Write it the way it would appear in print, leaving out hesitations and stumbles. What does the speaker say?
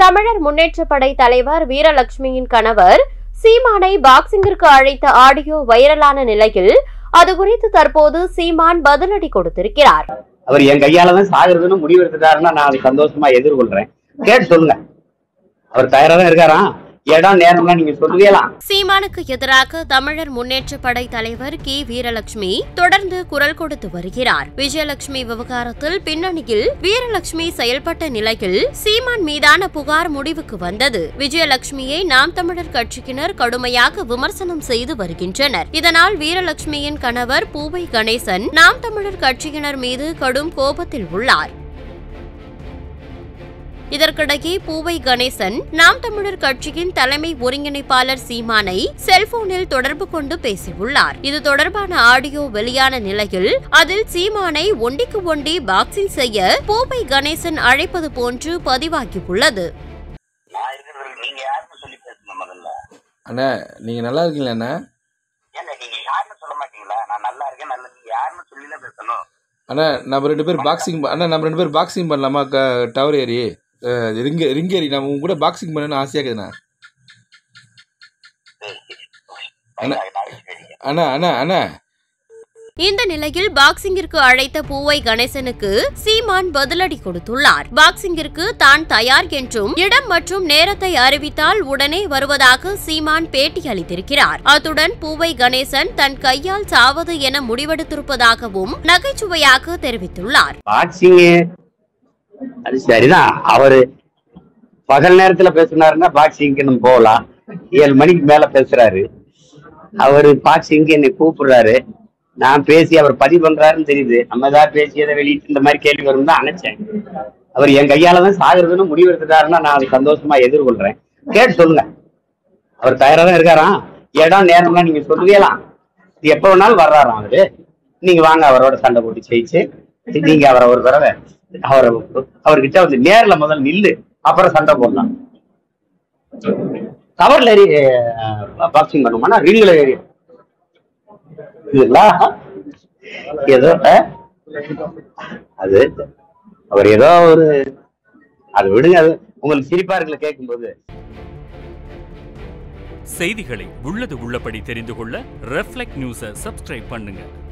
தமிழர் முன்னேற்றப் படை தலைவர் வீரலட்சுமியின் கணவர் சீமானை பாக்ஸிங்கிற்கு அழைத்த ஆடியோ வைரலான நிலையில் அது குறித்து தற்போது சீமான் பதிலடி கொடுத்திருக்கிறார். அவர் என் கையாலதான் சாகுறதுன்னு முடிவெடுத்துட்டாருன்னா நான் அதை சந்தோஷமா எதிர்கொள்றேன். கேட்டு சொல்லுங்க, அவர் தயாரா தான் இருக்காராம். இடம் நேரம்லாம் நீங்க சொல்லுவீங்களாம். சீமானுக்கு எதிராக தமிழர் முன்னேற்றப் படை தலைவர் கி வீரலட்சுமி தொடர்ந்து குரல் கொடுத்து வருகிறார். விஜயலட்சுமி விவகாரத்தில் பின்னணியில் வீரலட்சுமி செயல்பட்ட நிலையில் சீமான் மீதான புகார் முடிவுக்கு வந்தது. விஜயலட்சுமியை நாம் தமிழர் கட்சியினர் கடுமையாக விமர்சனம் செய்து வருகின்றனர். இதனால் வீரலட்சுமியின் கணவர் பூவை கணேசன் நாம் தமிழர் கட்சியினர் மீது கடும் கோபத்தில் உள்ளார். இதற்கிடையே பூவை கணேசன் நாம் தமிழர் கட்சியின் தலைமை ஒருங்கிணைப்பாளர் சீமானை செல்போனில் தொடர்பு கொண்டு பேசியுள்ளார். இது தொடர்பான ஆடியோ வெளியான நிலையில் அதில் சீமானை ஒண்டிக்கு ஒண்டி பாக்ஸிங் செய்ய பூவை கணேசன் அழைப்பது போன்று பதிவாகியுள்ளது. அண்ணா நீங்க நல்லா இருக்கீங்களா அண்ணா? அண்ணா நம்ம ரெண்டு பேரும் பாக்ஸிங் பண்ணலாமா? டவர் ஏறி ரிங் ஏறி நம்ம உங்க கூட பாக்ஸிங் பண்ணணும்னு ஆசையா இருக்குதுண்ணா. அண்ணா அண்ணா அண்ணா இந்த நிலையில் பாக்ஸிங்கிற்கு அழைத்த பூவை கணேசனுக்கு சீமான் பதிலடி கொடுத்துள்ளார். பாக்ஸிங்கிற்கு தான் தயார் என்றும் இடம் மற்றும் நேரத்தை அறிவித்தால் உடனே வருவதாக சீமான் பேட்டி அளித்திருக்கிறார். அத்துடன் பூவை கணேசன் தன் கையால் சாவது என முடிவெடுத்திருப்பதாகவும் நகைச்சுவையாக தெரிவித்துள்ளார். அது சரிதான், அவரு பகல் நேரத்துல பேசினாருன்னா பாக்ஸிங்க்கு நம்ம போகலாம். 7 மணிக்கு மேல பேசுறாரு. அவரு பாக்ஸிங்க்கு என்னை கூப்பிடுறாரு. நான் பேசி அவர் பதிவு பண்றாருன்னு தெரியுது. நம்ம ஏதாவது பேசி எதை வெளியிட்டு இந்த மாதிரி கேள்வி வரும் தான் நினைச்சேன். அவர் என் கையாலதான் சாகுறதுன்னு முடிவெடுத்துட்டாருன்னா நான் அதை சந்தோஷமா எதிர்கொள்றேன். கேட்டு சொல்லுங்க, அவர் தயாரா தான் இருக்காராம். இடம் நேரம்லாம் நீங்க சொல்லுவீங்களாம். எப்ப வேணாலும் வர்றாராம் அவரு. நீங்க வாங்க, அவரோட சண்டை போட்டு ஜெயிச்சு நீங்க அவரை ஒரு தடவை அவர்கிட்ட வந்து நேர்ல முதல் நில்லு, அப்புறம் சண்டை போடலாம். கவர்ல ஏறி பாக்ஸிங் பண்ணுமானா ரிங்ல ஏறி ஏதோ அது அவர் ஏதோ ஒரு அது விடுங்க. அது உங்களுக்கு சிரிப்பா இருக்குல்ல கேட்கும்போது. செய்திகளை உள்ளது உள்ளபடி தெரிந்து கொள்ள ரெஃப்ளெக்ட் நியூஸை சப்ஸ்கிரைப் பண்ணுங்க.